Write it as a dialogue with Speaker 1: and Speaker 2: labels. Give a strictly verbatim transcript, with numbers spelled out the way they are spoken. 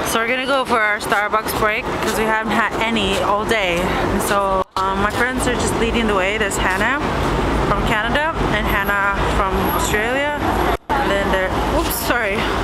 Speaker 1: So we're gonna go for our Starbucks break because we haven't had any all day. And so um, my friends are just leading the way. There's Hannah from Canada and Hannah from Australia. And then there, oops, sorry.